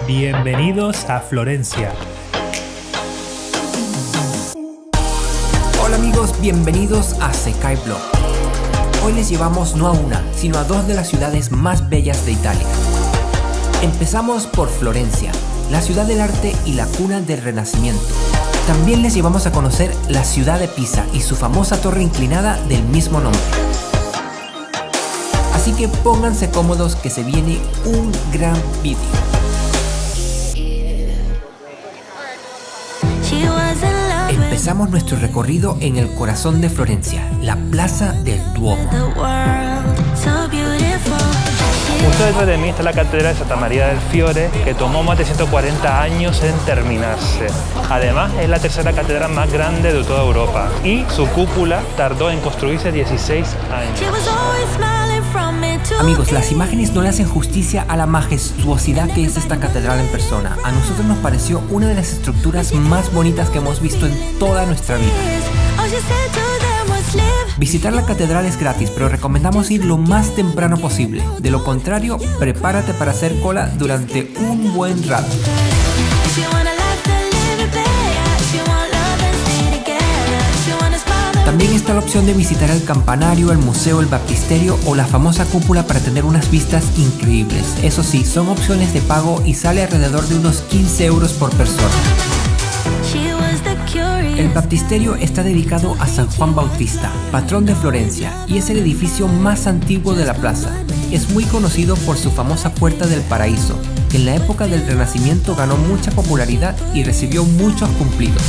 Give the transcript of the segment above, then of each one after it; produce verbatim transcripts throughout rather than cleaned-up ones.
Bienvenidos a Florencia. Hola amigos, bienvenidos a Sekai Blog. Hoy les llevamos no a una, sino a dos de las ciudades más bellas de Italia. Empezamos por Florencia, la ciudad del arte y la cuna del Renacimiento. También les llevamos a conocer la ciudad de Pisa y su famosa torre inclinada del mismo nombre. Así que pónganse cómodos que se viene un gran vídeo. Empezamos nuestro recorrido en el corazón de Florencia, la Plaza del Duomo. Justo detrás de mí está la Catedral de Santa María del Fiore, que tomó más de ciento cuarenta años en terminarse. Además, es la tercera catedral más grande de toda Europa y su cúpula tardó en construirse dieciséis años. Amigos, las imágenes no le hacen justicia a la majestuosidad que es esta catedral en persona. A nosotros nos pareció una de las estructuras más bonitas que hemos visto en toda nuestra vida. Visitar la catedral es gratis, pero recomendamos ir lo más temprano posible. De lo contrario, prepárate para hacer cola durante un buen rato. También está la opción de visitar el campanario, el museo, el baptisterio o la famosa cúpula para tener unas vistas increíbles. Eso sí, son opciones de pago y sale alrededor de unos quince euros por persona. El baptisterio está dedicado a San Juan Bautista, patrón de Florencia, y es el edificio más antiguo de la plaza. Es muy conocido por su famosa Puerta del Paraíso, que en la época del Renacimiento ganó mucha popularidad y recibió muchos cumplidos.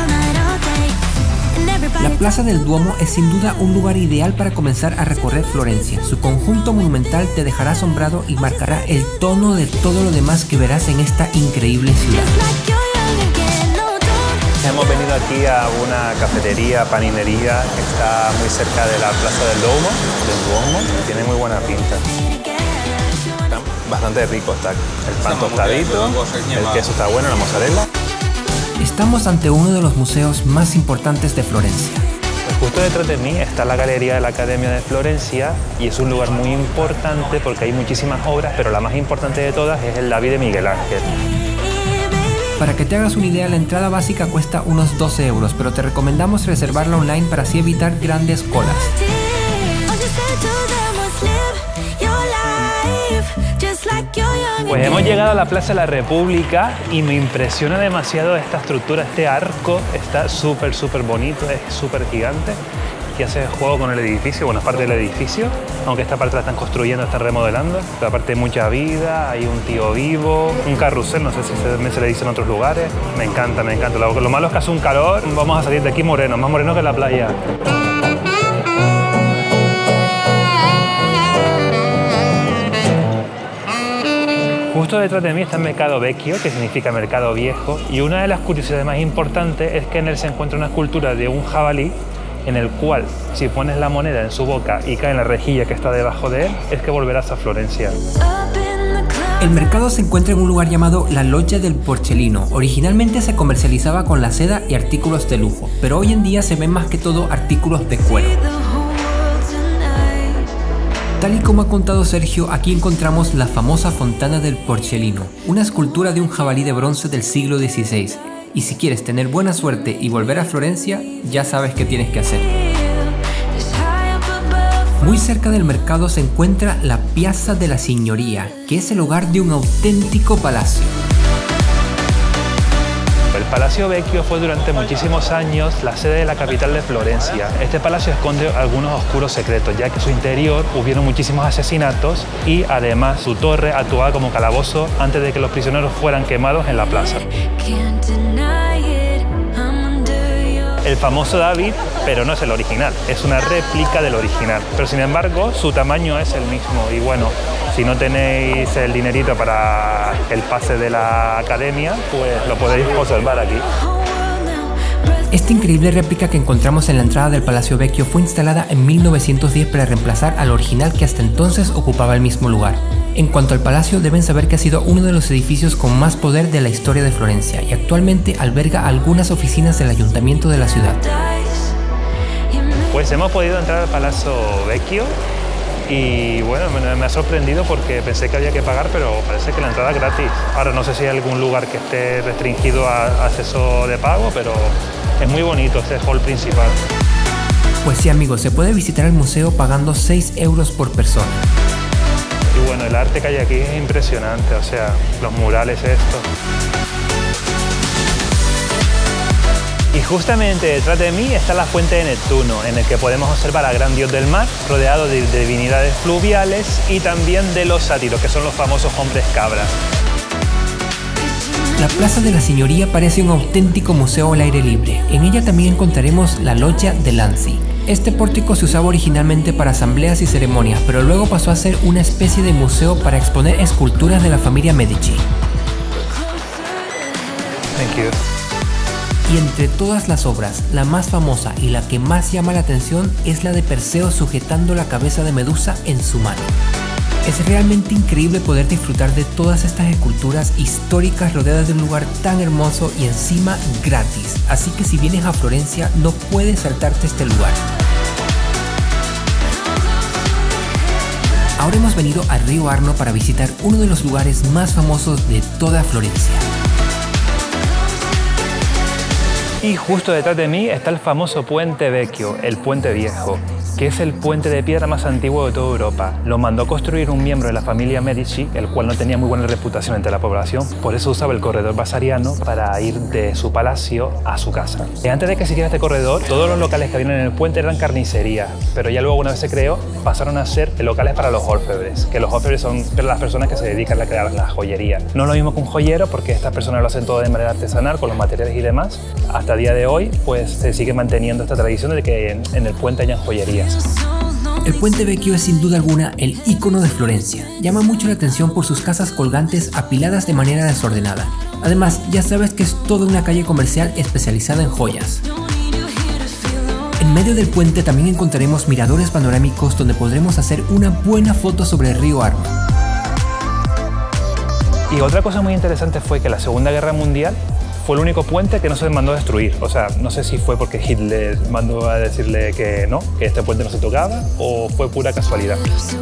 La Plaza del Duomo es sin duda un lugar ideal para comenzar a recorrer Florencia. Su conjunto monumental te dejará asombrado y marcará el tono de todo lo demás que verás en esta increíble ciudad. Hemos venido aquí a una cafetería, paninería, que está muy cerca de la Plaza del Duomo, del Duomo, tiene muy buena pinta. Está bastante rico, está el pan tostadito, el queso está bueno, la mozzarella. Estamos ante uno de los museos más importantes de Florencia. Justo detrás de mí está la Galería de la Academia de Florencia y es un lugar muy importante porque hay muchísimas obras, pero la más importante de todas es el David de Miguel Ángel. Para que te hagas una idea, la entrada básica cuesta unos doce euros, pero te recomendamos reservarla online para así evitar grandes colas. Pues hemos llegado a la Plaza de la República y me impresiona demasiado esta estructura, este arco está súper súper bonito, es súper gigante y hace juego con el edificio, bueno, es parte del edificio, aunque esta parte la están construyendo, están remodelando, pero aparte hay mucha vida, hay un tío vivo, un carrusel, no sé si se, se le dice en otros lugares, me encanta, me encanta, lo, lo malo es que hace un calor, vamos a salir de aquí morenos, más moreno que en la playa. Justo detrás de mí está el Mercado Vecchio, que significa mercado viejo, y una de las curiosidades más importantes es que en él se encuentra una escultura de un jabalí, en el cual, si pones la moneda en su boca y cae en la rejilla que está debajo de él, es que volverás a Florencia. El mercado se encuentra en un lugar llamado la Loggia del Porcellino. Originalmente se comercializaba con la seda y artículos de lujo, pero hoy en día se ven más que todo artículos de cuero. Tal y como ha contado Sergio, aquí encontramos la famosa Fontana del Porcellino, una escultura de un jabalí de bronce del siglo dieciséis. Y si quieres tener buena suerte y volver a Florencia, ya sabes qué tienes que hacer. Muy cerca del mercado se encuentra la Piazza della Signoria, que es el hogar de un auténtico palacio. El Palacio Vecchio fue durante muchísimos años la sede de la capital de Florencia. Este palacio esconde algunos oscuros secretos, ya que en su interior hubieron muchísimos asesinatos y además su torre actuaba como calabozo antes de que los prisioneros fueran quemados en la plaza. El famoso David, pero no es el original, es una réplica del original. Pero sin embargo, su tamaño es el mismo. Y bueno, si no tenéis el dinerito para el pase de la academia, pues lo podéis observar aquí. Esta increíble réplica que encontramos en la entrada del Palacio Vecchio fue instalada en mil novecientos diez para reemplazar al original que hasta entonces ocupaba el mismo lugar. En cuanto al palacio, deben saber que ha sido uno de los edificios con más poder de la historia de Florencia y actualmente alberga algunas oficinas del ayuntamiento de la ciudad. Pues hemos podido entrar al Palazzo Vecchio Y bueno, me, me ha sorprendido porque pensé que había que pagar, pero parece que la entrada es gratis. Ahora no sé si hay algún lugar que esté restringido a acceso de pago, pero es muy bonito este hall principal. Pues sí, amigos, se puede visitar el museo pagando seis euros por persona. Y bueno, el arte que hay aquí es impresionante, o sea, los murales estos. Y justamente detrás de mí está la fuente de Neptuno, en el que podemos observar al gran dios del mar, rodeado de, de divinidades fluviales y también de los sátiros, que son los famosos hombres cabras. La Plaza de la Signoria parece un auténtico museo al aire libre. En ella también encontraremos la Loggia de Lanzi. Este pórtico se usaba originalmente para asambleas y ceremonias, pero luego pasó a ser una especie de museo para exponer esculturas de la familia Medici. Thank you. Y entre todas las obras, la más famosa y la que más llama la atención es la de Perseo sujetando la cabeza de Medusa en su mano. Es realmente increíble poder disfrutar de todas estas esculturas históricas rodeadas de un lugar tan hermoso y encima gratis. Así que si vienes a Florencia no puedes saltarte este lugar. Ahora hemos venido a Río Arno para visitar uno de los lugares más famosos de toda Florencia. Y justo detrás de mí está el famoso Puente Vecchio, el Puente Viejo, que es el puente de piedra más antiguo de toda Europa. Lo mandó construir un miembro de la familia Medici, el cual no tenía muy buena reputación entre la población, por eso usaba el corredor vasariano para ir de su palacio a su casa. Y antes de que se hiciera este corredor, todos los locales que habían en el puente eran carnicerías, pero ya luego, una vez se creó, pasaron a ser locales para los orfebres, que los orfebres son las personas que se dedican a crear la joyería. No es lo mismo que un joyero, porque estas personas lo hacen todo de manera artesanal, con los materiales y demás. Hasta el día de hoy, pues se sigue manteniendo esta tradición de que en, en el puente hayan joyerías. El Puente Vecchio es sin duda alguna el ícono de Florencia. Llama mucho la atención por sus casas colgantes apiladas de manera desordenada. Además, ya sabes que es toda una calle comercial especializada en joyas. En medio del puente también encontraremos miradores panorámicos donde podremos hacer una buena foto sobre el río Arno. Y otra cosa muy interesante fue que la Segunda Guerra Mundial fue el único puente que no se mandó a destruir. O sea, no sé si fue porque Hitler mandó a decirle que no, que este puente no se tocaba, o fue pura casualidad.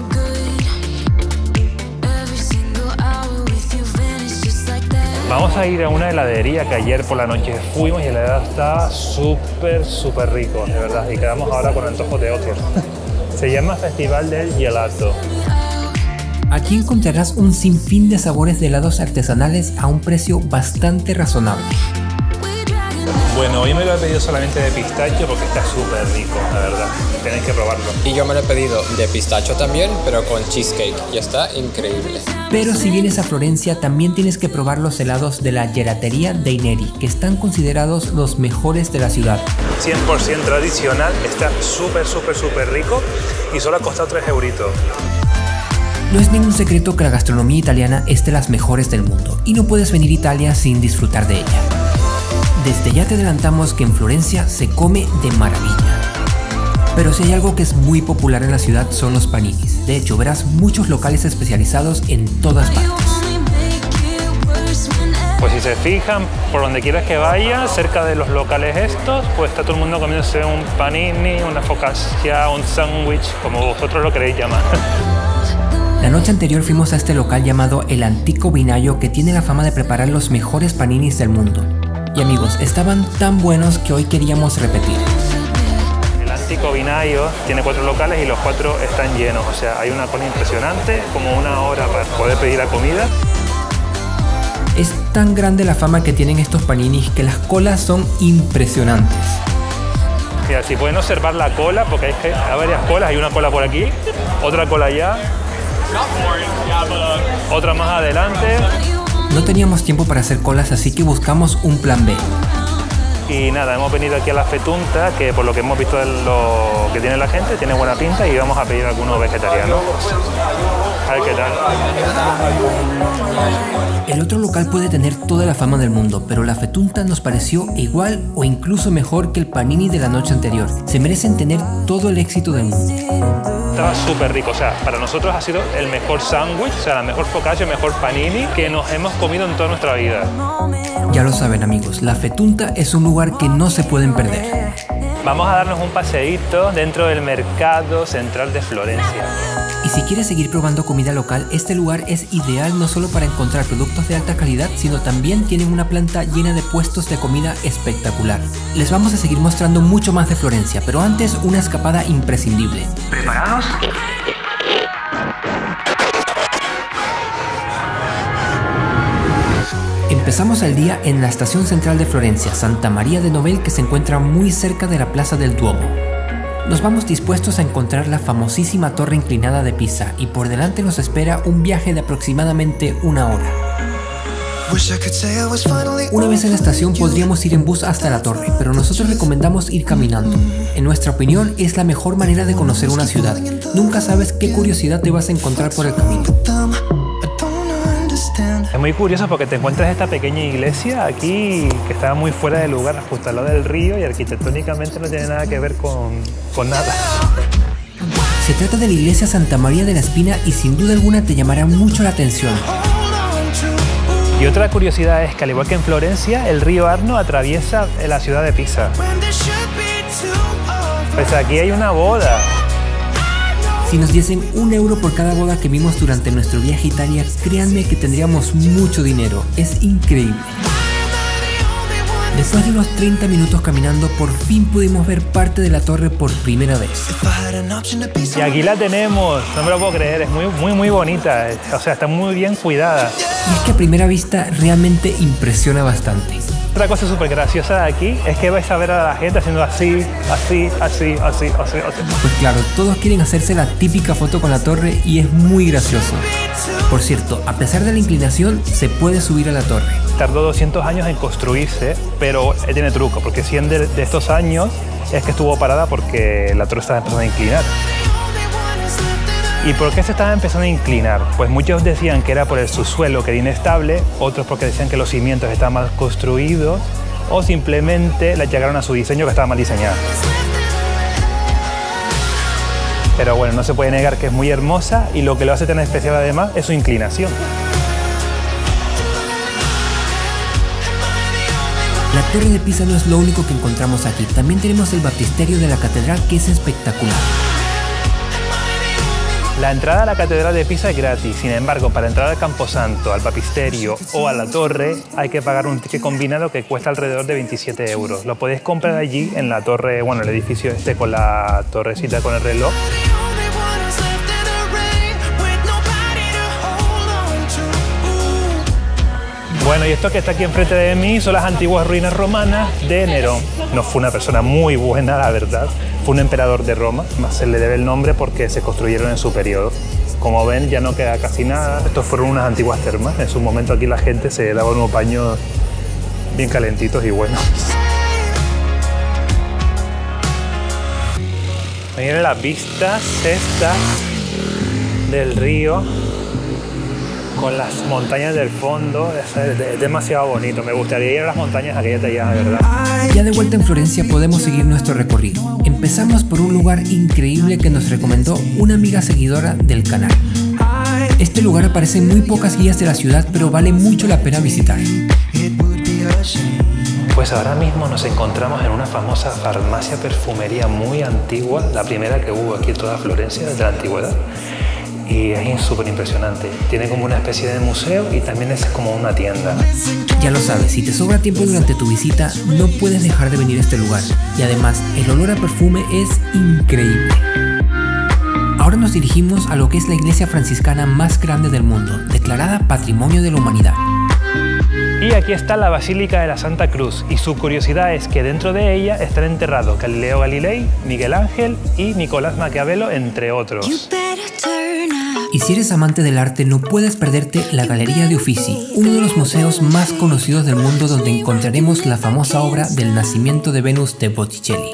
Vamos a ir a una heladería que ayer por la noche fuimos y el helado estaba súper, súper rico, de verdad. Y quedamos ahora con antojos de otros. Se llama Festival del Gelato. Aquí encontrarás un sinfín de sabores de helados artesanales a un precio bastante razonable. Bueno, hoy me lo he pedido solamente de pistacho porque está súper rico, la verdad. Tenéis que probarlo. Y yo me lo he pedido de pistacho también, pero con cheesecake. Y está increíble. Pero si vienes a Florencia, también tienes que probar los helados de la Gelateria dei Neri, que están considerados los mejores de la ciudad. cien por ciento tradicional, está súper, súper, súper rico y solo ha costado tres euritos. No es ningún secreto que la gastronomía italiana es de las mejores del mundo y no puedes venir a Italia sin disfrutar de ella. Desde ya te adelantamos que en Florencia se come de maravilla. Pero si hay algo que es muy popular en la ciudad son los paninis. De hecho, verás muchos locales especializados en todas partes. Pues si se fijan, por donde quieras que vaya, cerca de los locales estos, pues está todo el mundo comiéndose un panini, una focaccia, un sándwich, como vosotros lo queréis llamar. La noche anterior fuimos a este local llamado El Antico Vinaio, que tiene la fama de preparar los mejores paninis del mundo. Y amigos, estaban tan buenos que hoy queríamos repetir. El Antico Vinaio tiene cuatro locales y los cuatro están llenos, o sea, hay una cola impresionante, como una hora para poder pedir la comida. Es tan grande la fama que tienen estos paninis que las colas son impresionantes. Mira, si pueden observar la cola, porque hay, hay varias colas, hay una cola por aquí, otra cola allá, otra más adelante. No teníamos tiempo para hacer colas, así que buscamos un plan B. Y nada, hemos venido aquí a la Fetunta, que por lo que hemos visto de lo que tiene la gente, tiene buena pinta, y vamos a pedir algunos vegetarianos. A ver qué tal. El otro local puede tener toda la fama del mundo, pero la Fetunta nos pareció igual o incluso mejor que el panini de la noche anterior. Se merecen tener todo el éxito del mundo. Estaba súper rico, o sea, para nosotros ha sido el mejor sándwich, o sea, la mejor focaccia, el mejor panini que nos hemos comido en toda nuestra vida. Ya lo saben amigos, la Fetunta es un lugar que no se pueden perder. Vamos a darnos un paseíto dentro del mercado central de Florencia. si quieres seguir probando comida local, este lugar es ideal no solo para encontrar productos de alta calidad, sino también tienen una planta llena de puestos de comida espectacular. Les vamos a seguir mostrando mucho más de Florencia, pero antes una escapada imprescindible. ¿Preparados? Empezamos el día en la estación central de Florencia, Santa María de Novel, que se encuentra muy cerca de la Plaza del Duomo. Nos vamos dispuestos a encontrar la famosísima torre inclinada de Pisa y por delante nos espera un viaje de aproximadamente una hora. Una vez en la estación podríamos ir en bus hasta la torre, pero nosotros recomendamos ir caminando. En nuestra opinión es la mejor manera de conocer una ciudad. Nunca sabes qué curiosidad te vas a encontrar por el camino. Es muy curioso porque te encuentras esta pequeña iglesia aquí que está muy fuera de lugar, justo al lado del río, y arquitectónicamente no tiene nada que ver con, con nada. Se trata de la iglesia Santa María de la Espina y sin duda alguna te llamará mucho la atención. Y otra curiosidad es que al igual que en Florencia, el río Arno atraviesa la ciudad de Pisa. Pues aquí hay una boda. Si nos diesen un euro por cada boda que vimos durante nuestro viaje a Italia, créanme que tendríamos mucho dinero. Es increíble. Después de unos treinta minutos caminando, por fin pudimos ver parte de la torre por primera vez. Y aquí la tenemos, no me lo puedo creer, es muy, muy, muy bonita. O sea, está muy bien cuidada. Y es que a primera vista realmente impresiona bastante. Otra cosa súper graciosa de aquí es que vais a ver a la gente haciendo así, así, así, así, así, así. Pues claro, todos quieren hacerse la típica foto con la torre y es muy gracioso. Por cierto, a pesar de la inclinación, se puede subir a la torre. Tardó doscientos años en construirse, pero tiene truco, porque cien de, de estos años es que estuvo parada porque la torre estaba empezando a inclinar. ¿Y por qué se estaba empezando a inclinar? Pues muchos decían que era por el subsuelo que era inestable, otros porque decían que los cimientos estaban mal construidos o simplemente la llegaron a su diseño que estaba mal diseñado. Pero bueno, no se puede negar que es muy hermosa y lo que lo hace tan especial además es su inclinación. La torre de Pisa no es lo único que encontramos aquí, también tenemos el baptisterio de la catedral que es espectacular. La entrada a la Catedral de Pisa es gratis, sin embargo, para entrar al Camposanto, al Baptisterio o a la torre hay que pagar un ticket combinado que cuesta alrededor de veintisiete euros. Lo podéis comprar allí en la torre, bueno, el edificio este con la torrecita con el reloj. Bueno, y esto que está aquí enfrente de mí son las antiguas ruinas romanas de Nerón. No fue una persona muy buena, la verdad. Fue un emperador de Roma, más se le debe el nombre porque se construyeron en su periodo. Como ven, ya no queda casi nada. Estos fueron unas antiguas termas. En su momento aquí la gente se daba unos baños bien calentitos y buenos. Miren las vistas estas del río con las montañas del fondo, es demasiado bonito. Me gustaría ir a las montañas aquellas de allá, de verdad. Ya de vuelta en Florencia podemos seguir nuestro recorrido. Empezamos por un lugar increíble que nos recomendó una amiga seguidora del canal. Este lugar aparece en muy pocas guías de la ciudad, pero vale mucho la pena visitar. Pues ahora mismo nos encontramos en una famosa farmacia perfumería muy antigua, la primera que hubo aquí en toda Florencia desde la antigüedad. Y es súper impresionante. Tiene como una especie de museo y también es como una tienda. Ya lo sabes, si te sobra tiempo durante tu visita, no puedes dejar de venir a este lugar. Y además, el olor a perfume es increíble. Ahora nos dirigimos a lo que es la iglesia franciscana más grande del mundo, declarada Patrimonio de la Humanidad. Y aquí está la Basílica de la Santa Cruz, y su curiosidad es que dentro de ella están enterrados Galileo Galilei, Miguel Ángel y Nicolás Maquiavelo, entre otros. Y si eres amante del arte, no puedes perderte la Galería de Uffizi, uno de los museos más conocidos del mundo donde encontraremos la famosa obra del nacimiento de Venus de Botticelli.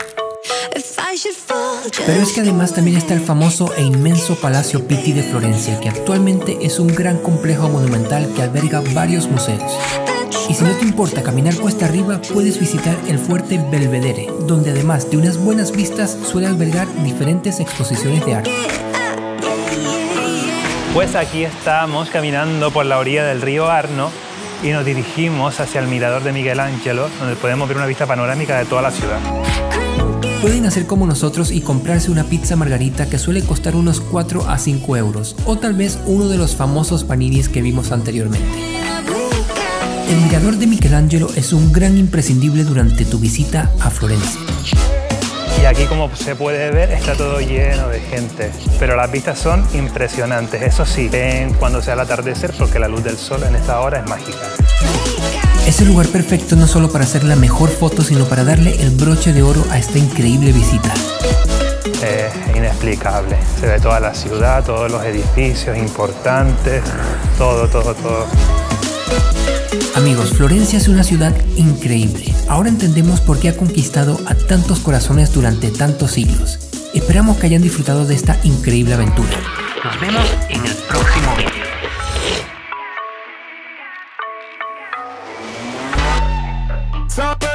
Pero es que además también está el famoso e inmenso Palacio Pitti de Florencia, que actualmente es un gran complejo monumental que alberga varios museos. Y si no te importa caminar cuesta arriba, puedes visitar el Fuerte Belvedere, donde además de unas buenas vistas suele albergar diferentes exposiciones de arte. Pues aquí estamos caminando por la orilla del río Arno y nos dirigimos hacia el mirador de Miguel Ángelo, donde podemos ver una vista panorámica de toda la ciudad. Pueden hacer como nosotros y comprarse una pizza margarita que suele costar unos cuatro a cinco euros, o tal vez uno de los famosos paninis que vimos anteriormente. El mirador de Michelangelo es un gran imprescindible durante tu visita a Florencia. Y aquí, como se puede ver, está todo lleno de gente, pero las vistas son impresionantes. Eso sí, ven cuando sea el atardecer porque la luz del sol en esta hora es mágica. Es el lugar perfecto no solo para hacer la mejor foto, sino para darle el broche de oro a esta increíble visita. Es inexplicable. Se ve toda la ciudad, todos los edificios importantes, todo, todo, todo. Amigos, Florencia es una ciudad increíble. Ahora entendemos por qué ha conquistado a tantos corazones durante tantos siglos. Esperamos que hayan disfrutado de esta increíble aventura. Nos vemos en el próximo video.